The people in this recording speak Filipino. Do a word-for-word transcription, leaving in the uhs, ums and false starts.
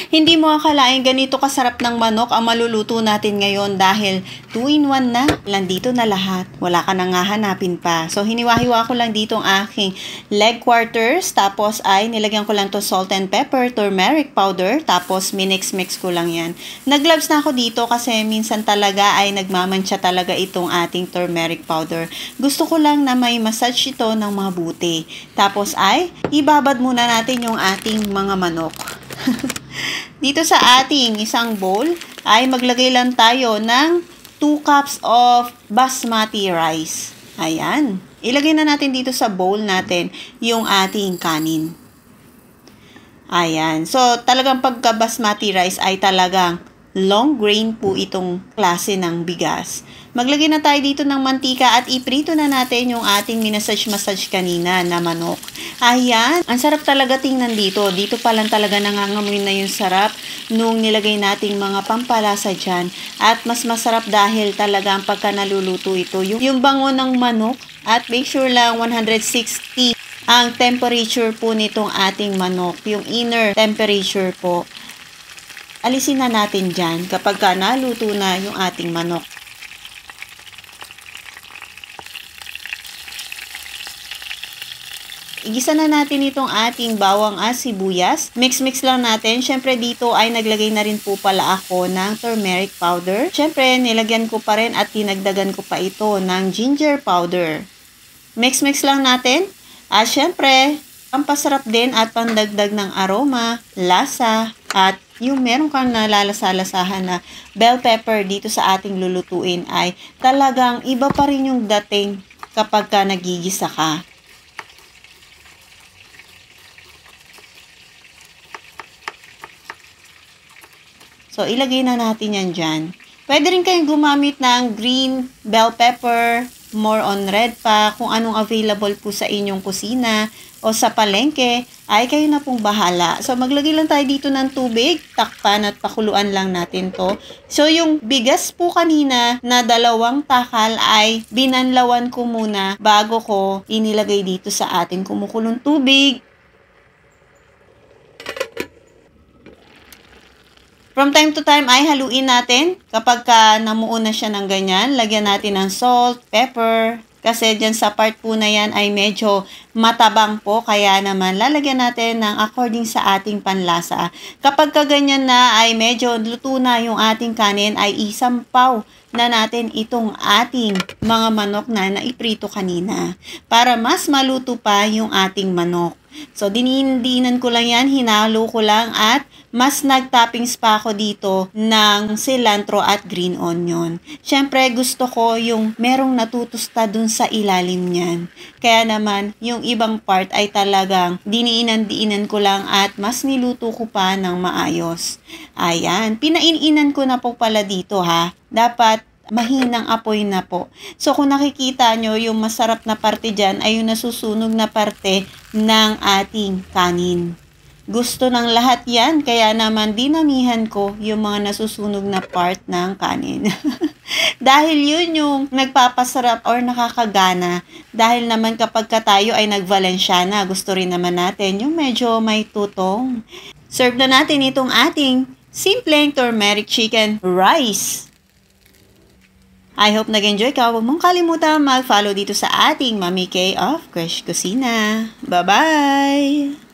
Hindi mo akalain ganito kasarap ng manok ang maluluto natin ngayon dahil two in one na. Nandito na lahat. Wala ka nang hahanapin pa. So, hiniwa-hiwa ko lang dito ang aking leg quarters. Tapos ay nilagyan ko lang to salt and pepper, turmeric powder. Tapos minix-mix ko lang yan. Nag-gloves na ako dito kasi minsan talaga ay nagmamantsa talaga itong ating turmeric powder. Gusto ko lang na may massage ito ng mabuti. Tapos ay ibabad muna natin yung ating mga manok. Dito sa ating isang bowl ay maglagay lang tayo ng two cups of basmati rice. Ayan. Ilagay na natin dito sa bowl natin yung ating kanin. Ayan. So, talagang pagka basmati rice ay talagang long grain po itong klase ng bigas. Maglagay na tayo dito ng mantika at iprito na natin yung ating minasage-massage kanina na manok. Ayan, ang sarap talaga tingnan dito. Dito pa lang talaga nangangamoy na yung sarap nung nilagay nating mga pampalasa dyan. At mas masarap dahil talaga ang pagka naluluto ito. Yung, yung bango ng manok at make sure lang one hundred sixty ang temperature po nitong ating manok. Yung inner temperature po. Alisin na natin dyan kapag ka naluto na yung ating manok. Igisa na natin itong ating bawang at sibuyas. Mix-mix lang natin. Siyempre dito ay naglagay na rin po pala ako ng turmeric powder. Siyempre nilagyan ko pa rin at tinagdagan ko pa ito ng ginger powder. Mix-mix lang natin. At siyempre, pampasarap din at pandagdag ng aroma, lasa, at yung meron kang nalalasa-lasahan na bell pepper dito sa ating lulutuin ay talagang iba pa rin yung dating kapag ka nagigisa ka. So, ilagay na natin yan dyan. Pwede rin kayong gumamit ng green bell pepper, more on red pa, kung anong available po sa inyong kusina o sa palengke, ay kayo na pong bahala. So, maglagay lang tayo dito ng tubig, takpan at pakuluan lang natin to. So, yung bigas po kanina na dalawang takal ay binanlawan ko muna bago ko inilagay dito sa ating kumukulong tubig. From time to time ay haluin natin. Kapag ka namuo na siya ng ganyan, lagyan natin ng salt, pepper. Kasi dyan sa part po na yan ay medyo matabang po. Kaya naman lalagyan natin ng according sa ating panlasa. Kapag ka ganyan na ay medyo luto na yung ating kanin ay isampaw na natin itong ating mga manok na naiprito kanina. Para mas maluto pa yung ating manok. So, dinindinan ko lang yan, hinalo ko lang at mas nagtoppings pa ako dito ng cilantro at green onion. Siyempre, gusto ko yung merong natutusta dun sa ilalim niyan. Kaya naman, yung ibang part ay talagang diniinan-diinan ko lang at mas niluto ko pa ng maayos. Ayan, pinaininan ko na po pala dito ha. Dapat mahinang apoy na po. So, kung nakikita nyo, yung masarap na parte dyan ay yung nasusunog na parte ng ating kanin. Gusto ng lahat yan, kaya naman dinamihan ko yung mga nasusunog na part ng kanin. Dahil yun yung nagpapasarap or nakakagana. Dahil naman kapag ka tayo ay nag-Valenciana, gusto rin naman natin yung medyo may tutong. Serve na natin itong ating simpleng turmeric chicken rice. I hope nag-enjoy ka. Huwag mong kalimutan mag-follow dito sa ating Mami K of Crush Kusina. Bye-bye!